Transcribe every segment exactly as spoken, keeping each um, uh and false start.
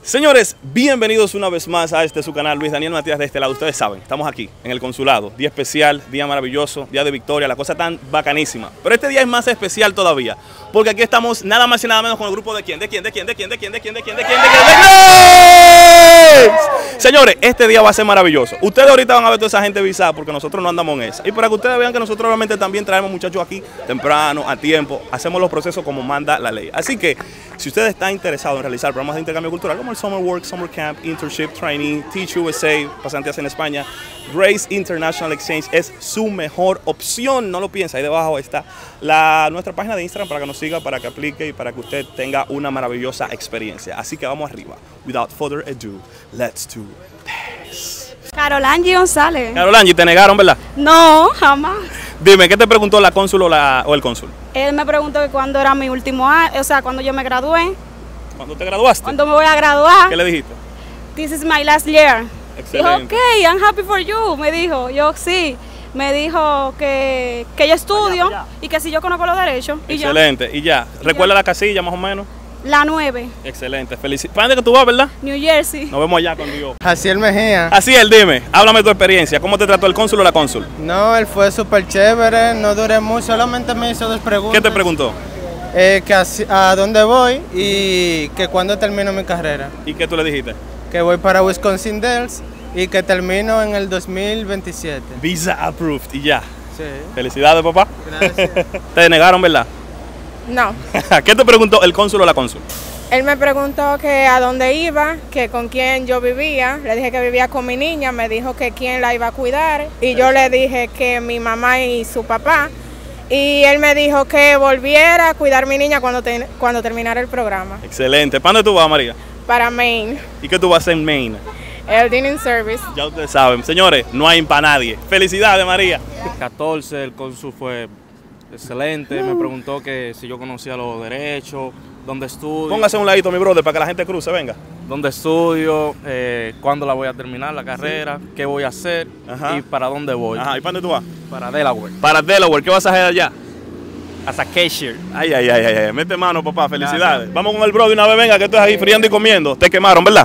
Señores, bienvenidos una vez más a este su canal, Luis Daniel Matías de este lado. Ustedes saben, estamos aquí en el consulado, día especial, día maravilloso, día de victoria, la cosa tan bacanísima. Pero este día es más especial todavía, porque aquí estamos nada más y nada menos con el grupo de quién, de quién, de quién, de quién, de quién, de quién, de quién, de quién, de quién, de quién. Señores, este día va a ser maravilloso. Ustedes ahorita van a ver toda esa gente visada porque nosotros no andamos en esa. Y para que ustedes vean que nosotros realmente también traemos muchachos aquí temprano, a tiempo, hacemos los procesos como manda la ley. Así que, si usted está interesado en realizar programas de intercambio cultural como el Summer Work, Summer Camp, Internship, Training, Teach U S A, pasantías en España, Grace International Exchange es su mejor opción. No lo piensa, ahí debajo está la, nuestra página de Instagram para que nos siga, para que aplique y para que usted tenga una maravillosa experiencia. Así que vamos arriba. Without further ado, let's do this. Carolangi González. Carolangi, te negaron, ¿verdad? No, jamás. Dime, ¿qué te preguntó la cónsul o, la, o el cónsul? Él me preguntó que cuándo era mi último año, o sea, cuando yo me gradué. ¿Cuándo te graduaste? ¿Cuándo me voy a graduar? ¿Qué le dijiste? This is my last year. Excelente. Dijo, ok, I'm happy for you, me dijo. Yo, sí. Me dijo que, que yo estudio allá, allá. Y que si yo conozco los derechos. Excelente. Y ya. ¿Y ya? ¿Recuerda la casilla más o menos? La nueve. Excelente. Felicidades. ¿Para dónde que tú vas, verdad? New Jersey. Nos vemos allá con Dios. Jaciel Mejía. Jaciel, dime, háblame de tu experiencia. ¿Cómo te trató el cónsul o la cónsul? No, él fue súper chévere, no duré mucho, solamente me hizo dos preguntas. ¿Qué te preguntó? Eh, que a, a dónde voy y que cuándo termino mi carrera. ¿Y qué tú le dijiste? Que voy para Wisconsin Dells y que termino en el dos mil veintisiete. Visa approved y ya. Sí. Felicidades, papá. Gracias. Te negaron, ¿verdad? No. ¿Qué te preguntó el cónsul o la cónsul? Él me preguntó que a dónde iba, que con quién yo vivía. Le dije que vivía con mi niña, me dijo que quién la iba a cuidar. Y yo le dije que mi mamá y su papá. Y él me dijo que volviera a cuidar a mi niña cuando, te, cuando terminara el programa. Excelente. ¿Para dónde tú vas, María? Para Maine. ¿Y qué tú vas a hacer en Maine? El Dining Service. Ya ustedes saben. Señores, no hay para nadie. Felicidades, María. catorce, el cónsul fue excelente. Me preguntó que si yo conocía los derechos, dónde estudio. Póngase a un ladito, mi brother, para que la gente cruce, venga. Dónde estudio, eh, cuándo la voy a terminar la carrera, sí. Qué voy a hacer. Ajá. Y para dónde voy. Ajá, ¿y para dónde tú vas? Para Delaware. Para Delaware, ¿qué vas a hacer allá? Hasta cashier. Ay, ay, ay, ay, mete mano, papá, felicidades. Gracias. Vamos con el brother una vez, venga, que estás ahí friendo y comiendo. Te quemaron, ¿verdad?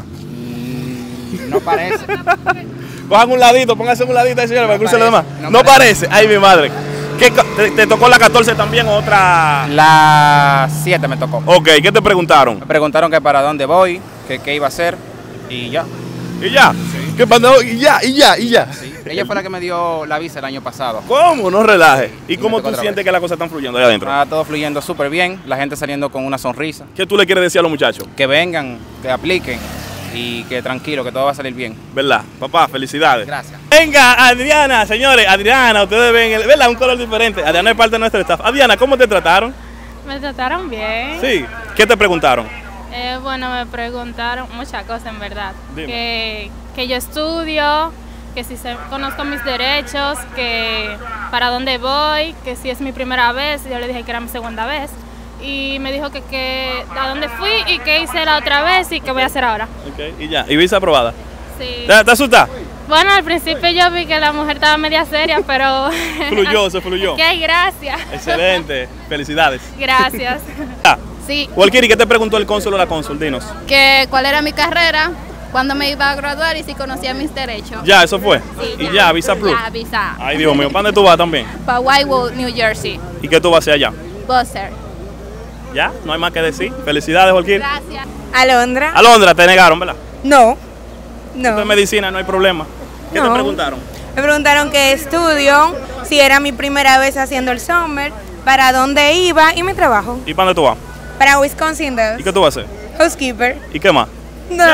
Mm, no parece. Cojan un ladito, pónganse un ladito ahí, señor, no para que cruce los demás. No, no parece. parece. Ay, mi madre. ¿Qué, te, ¿Te tocó la catorce también o otra? La siete me tocó. Ok, ¿qué te preguntaron? Me preguntaron que para dónde voy, que qué iba a hacer y ya. ¿Y ya? Sí. ¿Qué pasó? Y ya, y ya, y ya. Sí. Ella fue la que me dio la visa el año pasado. ¿Cómo? No relajes. ¿Y, ¿Y cómo tú sientes vez. que las cosas están fluyendo ahí adentro? Está todo fluyendo súper bien, la gente saliendo con una sonrisa. ¿Qué tú le quieres decir a los muchachos? Que vengan, que apliquen y que tranquilo, que todo va a salir bien. ¿Verdad? Papá, felicidades. Gracias. Venga, Adriana, señores, Adriana, ustedes ven, el, ¿verdad? Un color diferente. Adriana es parte de nuestro staff. Adriana, ¿cómo te trataron? Me trataron bien. Sí. ¿Qué te preguntaron? Eh, bueno, me preguntaron muchas cosas en verdad. Dime. Que, que yo estudio, que si se, conozco mis derechos, que para dónde voy, que si es mi primera vez, yo le dije que era mi segunda vez. Y me dijo que, que a dónde fui y qué hice la otra vez y qué voy a hacer ahora. Ok, y ya. ¿Y visa aprobada? Sí. ¿Te, te asustas? Bueno, al principio yo vi que la mujer estaba media seria, pero... Fluyó, se fluyó. Ok, gracias. Excelente. Felicidades. Gracias. Ah. Sí. Walkiri, ¿qué te preguntó el cónsul o la cónsul? Dinos. Que cuál era mi carrera, cuándo me iba a graduar y si conocía mis derechos. Ya, eso fue. Sí, y ya, ya, visa approved. Ya, visa. Ay, Dios mío, ¿para dónde tú vas también? Para Whitewood, New Jersey. ¿Y qué tú vas a hacer allá? Busser. Ya, no hay más que decir. Felicidades, Walkiri. Gracias. Alondra. Alondra, te negaron, ¿verdad? No. No. Esto es medicina, no hay problema. ¿Qué no. te preguntaron? Me preguntaron qué estudio, si era mi primera vez haciendo el summer, para dónde iba y mi trabajo. ¿Y para dónde tú vas? Para Wisconsin Dells. ¿Y qué tú vas a hacer? Housekeeper. ¿Y qué más? No.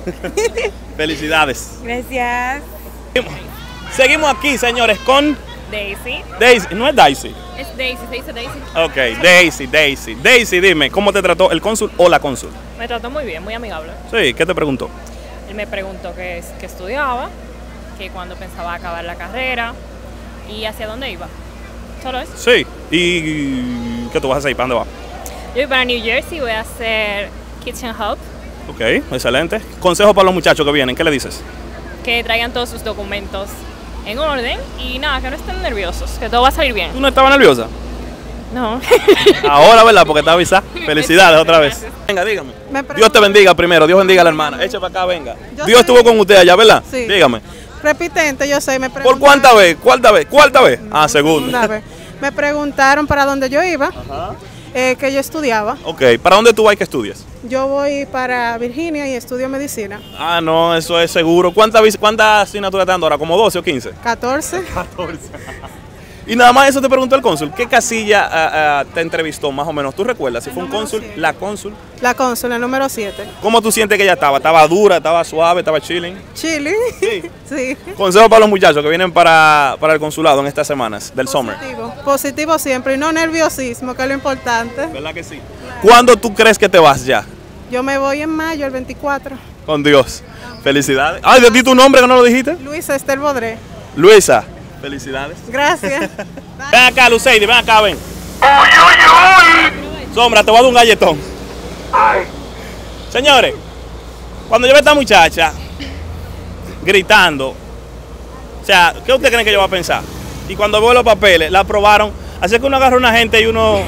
Felicidades. Gracias. Seguimos aquí, señores, con Daisy. Daisy. No es Daisy. Es Daisy, se dice Daisy. Ok, Daisy, Daisy. Daisy, dime, ¿cómo te trató el cónsul o la cónsul? Me trató muy bien, muy amigable. Sí, ¿qué te preguntó? Él me preguntó que, que estudiaba, que cuando pensaba acabar la carrera y hacia dónde iba. ¿Solo eso? Sí. ¿Y qué tú vas a hacer? ¿Para dónde vas? Yo voy para New Jersey, voy a hacer Kitchen Hub. Ok, excelente. Consejo para los muchachos que vienen, ¿qué le dices? Que traigan todos sus documentos en orden y nada, que no estén nerviosos, que todo va a salir bien. ¿Tú no estabas nerviosa? No. Ahora, ¿verdad? Porque está avisada. Felicidades otra vez. Venga, dígame. Dios te bendiga primero. Dios bendiga a la hermana. Eche para acá, venga. Yo Dios soy- estuvo con usted allá, ¿verdad? Sí. Dígame. Repitente, yo sé, me ¿Por preguntaron. cuánta vez? ¿Cuánta vez? ¿Cuánta vez? Ah, segunda. Segunda vez. Me preguntaron para dónde yo iba, eh, que yo estudiaba. Ok, ¿para dónde tú vas y qué estudias? Yo voy para Virginia y estudio medicina. Ah, no, eso es seguro. ¿Cuántas vis- cuántas asignaturas están dando ahora? ¿Como doce o quince? catorce. Y nada más eso te preguntó el cónsul. ¿Qué casilla ah, ah, te entrevistó más o menos? ¿Tú recuerdas? Si fue un cónsul, la cónsul. La cónsula, el número siete. ¿Cómo tú sientes que ella estaba? ¿Estaba dura, estaba suave, estaba chilling? Chile. Sí. Sí. Consejo para los muchachos que vienen para, para el consulado en estas semanas del summer. Positivo. Positivo siempre y no nerviosismo, que es lo importante. ¿Verdad que sí? ¿Cuándo tú crees que te vas ya? Yo me voy en mayo, el veinticuatro. Con Dios. Felicidades. Ay, de ti tu nombre que no lo dijiste. Luisa Esther Bodré. Luisa. Felicidades. Gracias. Ven acá, Luceidi, ven acá, ven. Sombra, te voy a dar un galletón. Señores, cuando yo veo a esta muchacha gritando, o sea, ¿qué ustedes creen que yo voy a pensar? Y cuando veo los papeles, la aprobaron. Así que uno agarra a una gente y uno...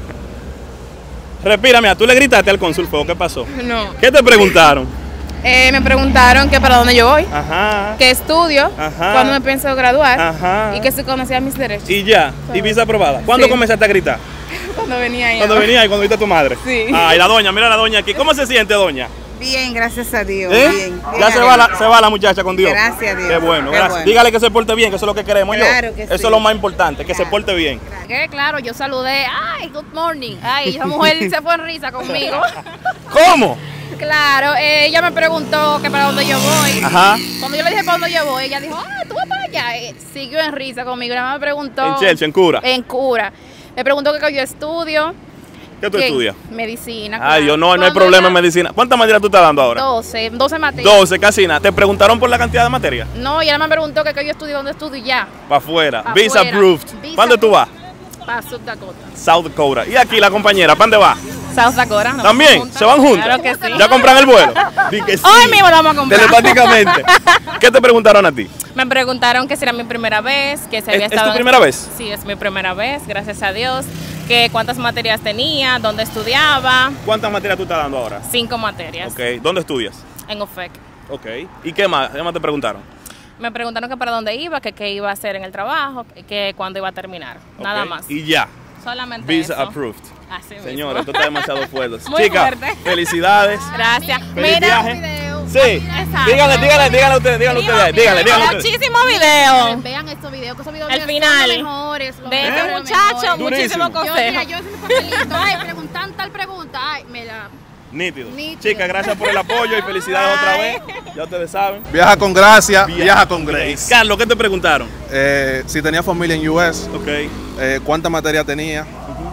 Respira, mira, tú le gritaste al cónsul, ¿o qué pasó? No. ¿Qué te preguntaron? Eh, me preguntaron que para dónde yo voy, Ajá. qué estudio, Ajá. cuándo me pienso graduar Ajá. y que si conocía mis derechos. Y ya, y visa aprobada. ¿Cuándo Sí. comenzaste a gritar? Cuando venía ahí. Cuando venía y cuando viste a tu madre. Sí. Ay, la doña, mira la doña aquí. ¿Cómo se siente, doña? Bien, gracias a Dios. ¿Eh? Bien, bien, Ya se va, la, se va la muchacha con Dios. Gracias a Dios. Qué bueno, Qué gracias. bueno. Dígale que se porte bien, que eso es lo que queremos Claro yo. que Eso sí. es lo más importante, que se porte bien. Que claro, yo saludé, ay, good morning. Ay, esa mujer se fue en risa conmigo. ¿Cómo? Claro, eh, ella me preguntó que para dónde yo voy. Ajá. Cuando yo le dije para dónde yo voy, ella dijo, ah, tú vas para allá. Eh, siguió en risa conmigo. Nada más me preguntó. En Chelsea, en Cura. En Cura. Me preguntó que yo estudio. ¿Qué tú que- estudias? Medicina. Ay, Dios, no, no hay Cuando problema era en medicina. ¿Cuántas materias tú estás dando ahora? doce, doce materias. doce, casi nada. ¿Te preguntaron por la cantidad de materias? No, y ella me preguntó que, que yo estudio, dónde estudio y ya. Para afuera. Pa' Visa afuera. approved. Visa ¿Para dónde tú vas? Para South Dakota. South Dakota. Y aquí la compañera, ¿para dónde va? South Dakota. ¿no? ¿También? ¿Se van juntas? Claro que sí. ¿Ya compran el vuelo? Di que sí. Hoy mismo la vamos a comprar. Telepáticamente. ¿Qué te preguntaron a ti? Me preguntaron que si era mi primera vez, que si había ¿Es- es estado tu en- primera vez? Sí, es mi primera vez, gracias a Dios. Que cuántas materias tenía, dónde estudiaba, ¿Cuántas materias tú estás dando ahora? cinco materias Ok. ¿Dónde estudias? en U F E C. Ok. ¿Y qué más? ¿Qué más te preguntaron? Me preguntaron que para dónde iba, que qué iba a hacer en el trabajo, que cuándo iba a terminar. Nada Ok. más. Y ya. Solamente Visa eso. approved. Así mismo. Señora, esto está demasiado fuerte. Muy Chica, fuerte. felicidades. Gracias. Feliz Mira, viaje. Sí. Exacto. Díganle, díganle, díganle ustedes, díganle Primo, ustedes, díganle, díganle ustedes. Muchísimo video. Vean estos videos, que esos videos El míos final son los mejores. Los de este mejores, muchacho, mejores. Durísimo. muchísimo Yo, mira, consejo. yo haciendo papelito, ay, preguntan tal pregunta, ay, me la... Nítido. Nítido. Chicas, gracias por el apoyo y felicidades otra vez. Ya ustedes saben. Viaja con gracia, viaja, con grace. Carlos, ¿qué te preguntaron? Eh, si tenía familia en U S, Ok. eh, cuánta materia tenía,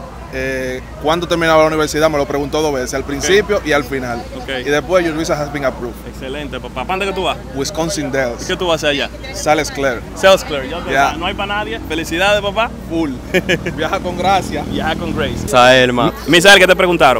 eh, cuándo terminaba la universidad, me lo preguntó dos veces, al principio y al final. Ok. Y después, your visa has been approved. Excelente, papá. ¿Para dónde que tú vas? Wisconsin ¿Y Dells, qué tú vas a hacer allá? Sales Claire, Sales Clear. Ya te Ya. sabes, no hay para nadie. Felicidades, papá. full. Viaja con gracia. Viaja con Grace. Misael, ma. Misael, ¿qué te preguntaron?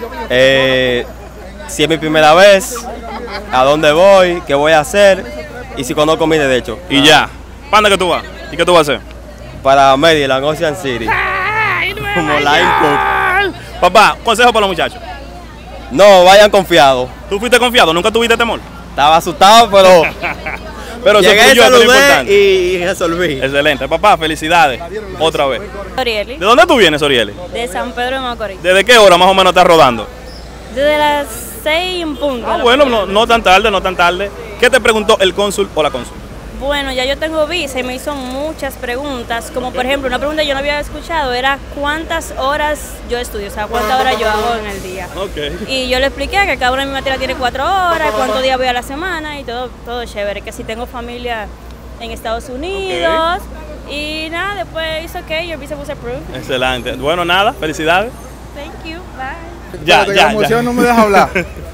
Eh, si es mi primera vez, a dónde voy, qué voy a hacer y si conozco mis derechos. Y ya. ¿Para dónde que tú vas? ¿Y qué tú vas a hacer? Para Maryland, Ocean City. Como Line Cook. Papá, consejo para los muchachos. No, vayan confiados. ¿Tú fuiste confiado? ¿Nunca tuviste temor? Estaba asustado, pero Pero se llegué, fluyó, eso es lo saludé importante. y resolví. Excelente. Papá, felicidades. Otra vez. Orieli, ¿De dónde tú vienes, Orieli? de San Pedro de Macorís. ¿Desde qué hora más o menos estás rodando? Desde las seis en punto. Ah, bueno, no, no tan tarde, no tan tarde. ¿Qué te preguntó el cónsul o la cónsul? Bueno, ya yo tengo visa y me hizo muchas preguntas, como por ejemplo, una pregunta que yo no había escuchado era cuántas horas yo estudio, o sea, cuántas horas yo hago en el día. Ok. Y yo le expliqué que cada una de mis materias tiene cuatro horas, cuántos días voy a la semana y todo, todo chévere, que si tengo familia en Estados Unidos. Y nada, después hizo que your visa was approved. Excelente. Bueno, nada, felicidades. Thank you, bye. Ya, Espérate, que ya, la emoción ya. no me deja hablar.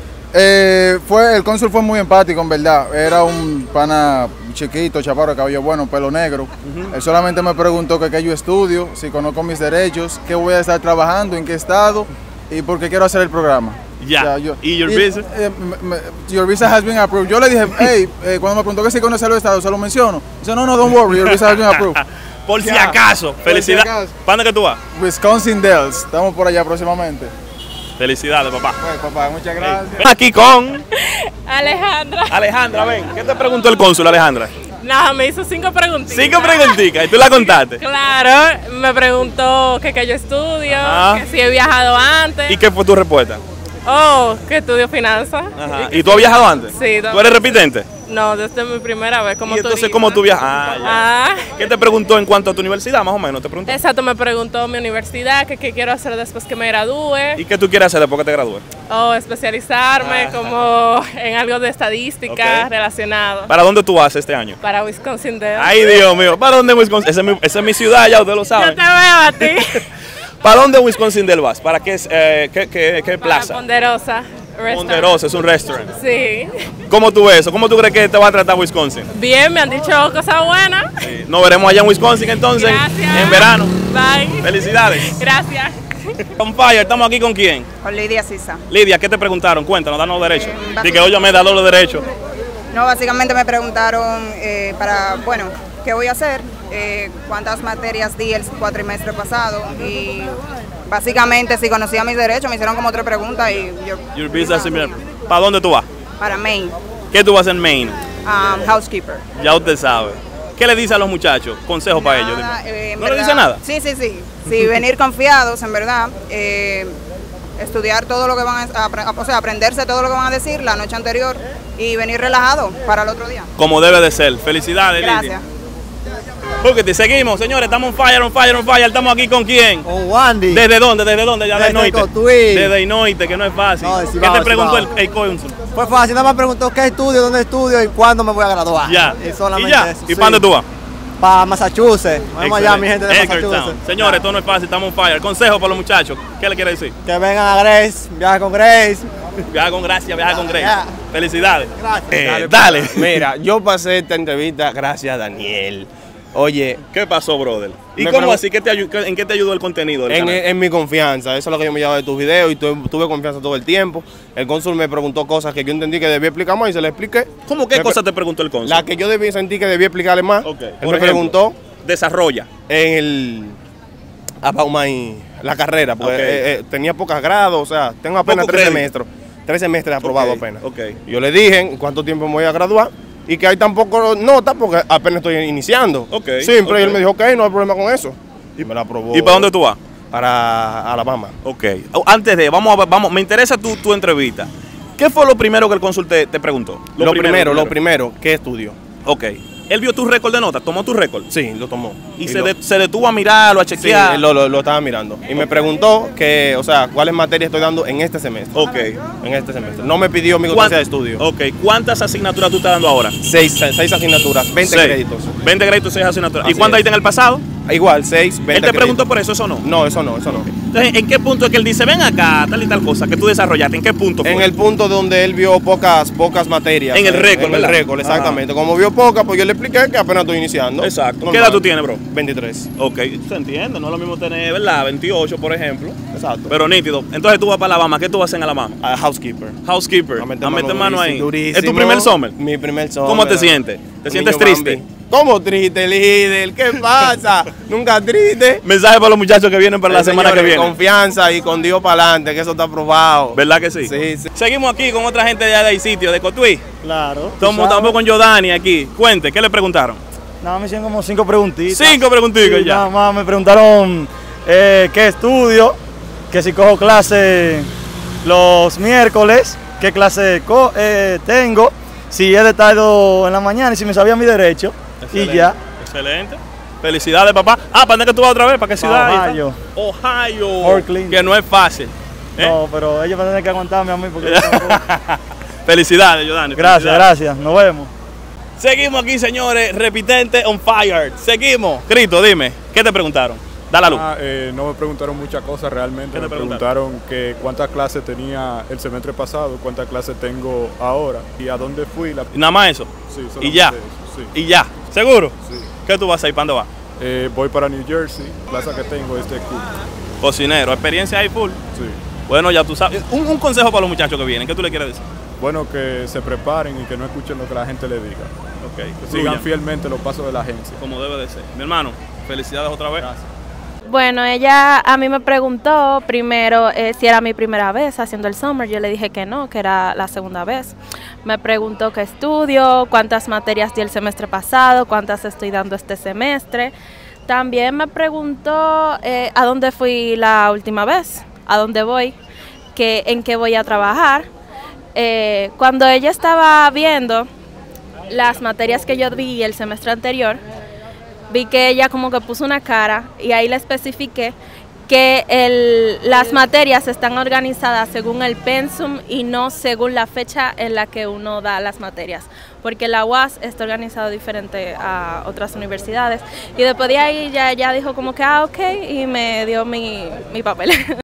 Eh, fue, el cónsul fue muy empático, en verdad. Era un pana chiquito, chaparro, de cabello bueno, pelo negro. Él solamente me preguntó que qué yo estudio, si conozco mis derechos, qué voy a estar trabajando, en qué estado y por qué quiero hacer el programa. Ya. O sea, yo- ¿Y your y, visa? eh, me- me- your visa has been approved. Yo le dije, hey, eh, cuando me preguntó que si conoce los estados, se lo menciono. Dice, no, no, don't worry, your visa has been approved. Por si Ya. acaso. Por Felicidades. si acaso. ¿Para dónde que tú vas? Wisconsin Dells. Estamos por allá próximamente. Felicidades, papá. Pues, papá, muchas gracias. Aquí con Alejandra. Alejandra, ven. ¿Qué te preguntó el cónsul, Alejandra? Nada, me hizo cinco preguntitas. Cinco preguntitas y tú la contaste. Claro, me preguntó que, que yo estudio, Ajá. que si he viajado antes. ¿Y qué fue tu respuesta? Oh, que estudio finanzas. Ajá. ¿Y tú has viajado antes? Sí. ¿Tú eres repitente? No, desde mi primera vez, como ¿Y tú entonces dices. cómo tú viajas? Ah, ya. Ah, ¿Qué te preguntó en cuanto a tu universidad, más o menos? ¿Te preguntó? exacto, me preguntó mi universidad, que qué quiero hacer después que me gradúe. ¿Y qué tú quieres hacer después que te gradúes? O especializarme Ah. como en algo de estadística Ok. relacionado. ¿Para dónde tú vas este año? Para Wisconsin Dells. Ay, Dios mío. ¿Para dónde Wisconsin? Esa es mi, esa es mi ciudad, ya usted lo Yo sabe. te veo a ti. ¿Para dónde Wisconsin Dells vas? ¿Para qué, es, eh, qué, qué, qué Para plaza? Ponderosa. Restaurant. Ponderosa, es un restaurant. Sí. ¿Cómo tú ves eso? ¿Cómo tú crees que te va a tratar Wisconsin? Bien, me han dicho cosas buenas. Sí. Nos veremos allá en Wisconsin entonces, Gracias. en verano. Bye. Felicidades. Gracias. On Fire, ¿estamos aquí con quién? Con Lidia Sisa. Lidia, ¿qué te preguntaron? Cuéntanos, danos los derechos. Eh, Di que oye, me da los derechos. No, básicamente me preguntaron eh, para, bueno, qué voy a hacer, eh, cuántas materias di el cuatrimestre pasado y básicamente si conocía mis derechos, me hicieron como otra pregunta y yo, Your visa similar. ¿Para dónde tú vas? para Maine, ¿Qué tú vas en Maine? um, housekeeper. Ya usted sabe. ¿Qué le dice a los muchachos? Consejo para ellos. Nada, dime. eh, en ¿No le verdad- dice nada? Sí, sí, sí. Sí, venir confiados, en verdad. eh, estudiar todo lo que van a, apre- o sea, aprenderse todo lo que van a decir la noche anterior y venir relajado para el otro día. Como debe de ser. Felicidades, Lidia. Gracias. Porque te seguimos, señores. Estamos on fire, on fire, on fire. Estamos aquí con quién? Con Wandy. ¿Desde dónde? ¿Desde dónde? Ya de Desde Noite. Cotuí. Desde Inoite, que no es fácil. No, de ¿Qué Cibao, te de preguntó el, Cibao. el cónsul? Fue fácil, nada más preguntó qué estudio, dónde estudio y cuándo me voy a graduar. Ya. Y solamente ¿Y ya? eso. ¿Y para dónde tú vas? Para Massachusetts. Vamos allá, mi gente de Edgartown. Massachusetts. Señores, esto no es fácil, estamos on fire. Consejo para los muchachos. ¿Qué le quiere decir? Que vengan a Grace, viaja con Grace. Viaja con gracia, viaja con Grace. Ya. Felicidades. Gracias. Eh, dale. Mira, yo pasé esta entrevista gracias a Daniel. Oye, ¿Qué pasó, brother? ¿Y Me cómo pregun- así? ¿Qué te ayu- qué- ¿En qué te ayudó el contenido del en, canal? en mi confianza, eso es lo que yo me llevaba de tus videos y tu- tuve confianza todo el tiempo. El cónsul me preguntó cosas que yo entendí que debía explicar más y se le expliqué. ¿Cómo qué Me cosa pre- te preguntó el cónsul? La que yo debí sentir que debía explicarle más. Ok. Él Por me ejemplo, preguntó Desarrolla. en el about my, la carrera, porque Ok. eh, eh, tenía pocos grados, o sea, tengo apenas Poco tres crédito. semestres, tres semestres aprobados Ok, apenas. ok. Yo le dije en cuánto tiempo me voy a graduar y que hay tampoco notas porque apenas estoy iniciando. Ok, Simple, y él ok. me dijo, ok, no hay problema con eso. Y me la aprobó. ¿Y para dónde tú vas? Para Alabama. Ok. Oh, Antes de, vamos a ver, vamos, me interesa tu, tu entrevista. ¿Qué fue lo primero que el cónsul te, te preguntó? Lo, primero, lo primero, ¿qué estudio? Ok. Él vio tu récord de notas, tomó tu récord. Sí, lo tomó. Y, Y se, lo- de- se detuvo a mirarlo, a Sí, chequear. él lo, lo- lo estaba mirando. Y me preguntó que, o sea, cuáles materias estoy dando en este semestre. Ok. En este semestre. No me pidió mi ¿Cuán- constancia de estudio. Ok. ¿Cuántas asignaturas tú estás dando ahora? Seis, seis asignaturas, veinte Seis. créditos. veinte créditos, seis asignaturas. ¿Y Así cuánto es. ahí en el pasado? Igual, seis, veinte ¿Él te créditos. preguntó por eso, eso no? No, eso no, eso no. Entonces, ¿en qué punto es que él dice, ven acá, tal y tal cosa, que tú desarrollaste? ¿En qué punto fue? En el punto donde él vio pocas, pocas materias. En el eh, récord, En el ¿verdad? récord, exactamente. Como vio pocas, pues yo le expliqué que apenas estoy iniciando. Exacto. Normal. ¿Qué edad tú tienes, bro? veintitrés. Ok, se entiende, no es lo mismo tener, ¿verdad? veintiocho, por ejemplo. Exacto. Pero nítido. Entonces tú vas para Alabama, ¿qué tú vas en Alabama? A housekeeper. Housekeeper. A meter A meter mano ahí. durísimo. ¿Es tu primer summer? Mi primer summer. ¿Cómo te sientes? ¿Te Un sientes niño triste? Bambi. ¿Cómo triste, líder? ¿Qué pasa? Nunca triste. Mensaje para los muchachos que vienen para la Eh, semana que señores, viene. Confianza y con Dios para adelante, que eso está aprobado. ¿Verdad que sí? Sí, sí. Seguimos aquí con otra gente de allá del sitio, de Cotuí. Claro. Estamos, estamos con Jordani aquí. Cuente, ¿qué le preguntaron? Nada, me hicieron como cinco preguntitas. Cinco preguntitas Sí, ya. Nada más me preguntaron eh, qué estudio, que si cojo clase los miércoles, qué clase co- eh, tengo, si he detallado en la mañana y si me sabía mi derecho. Excelente, Y ya. Excelente. Felicidades, papá. Ah, ¿para dónde que tú vas otra vez? ¿Para qué ciudad? Pa' Ahí está. Ohio. Ohio. Oakland. Que no es fácil. ¿eh? No, pero ellos van a tener que aguantarme a mí porque yo tampoco- Felicidades, Jordani. Gracias, felicidades. gracias. Nos vemos. Seguimos aquí, señores. Repitente on fire. Seguimos. Crito, dime, ¿qué te preguntaron? Da la luz. Ah, eh, no me preguntaron muchas cosas realmente. ¿Qué te Me preguntaron que cuántas clases tenía el semestre pasado, cuántas clases tengo ahora y a dónde fui. La... Y nada más eso. Sí, Y solamente ya. eso, sí. Y ya. ¿Seguro? Sí. ¿Qué tú vas a ir? ¿Para dónde vas? Eh, voy para New Jersey, plaza que tengo es de cook. Cocinero. ¿Experiencia ahí full? Sí. Bueno, ya tú sabes. Un, un consejo para los muchachos que vienen, ¿qué tú le quieres decir? Bueno, que se preparen y que no escuchen lo que la gente le diga. Okay, que sigan fielmente los pasos de la agencia. Como debe de ser. Mi hermano, felicidades otra vez. Gracias. Bueno, ella a mí me preguntó primero eh, si era mi primera vez haciendo el summer. Yo le dije que no, que era la segunda vez. Me preguntó qué estudio, cuántas materias di el semestre pasado, cuántas estoy dando este semestre. También me preguntó eh, a dónde fui la última vez, a dónde voy, que, en qué voy a trabajar. Eh, cuando ella estaba viendo las materias que yo di el semestre anterior, vi que ella como que puso una cara y ahí le especifiqué que el, las materias están organizadas según el pensum y no según la fecha en la que uno da las materias, porque la U A S está organizado diferente a otras universidades. Y después de ahí ya, ya dijo como que, ah, ok, y me dio mi, mi papel.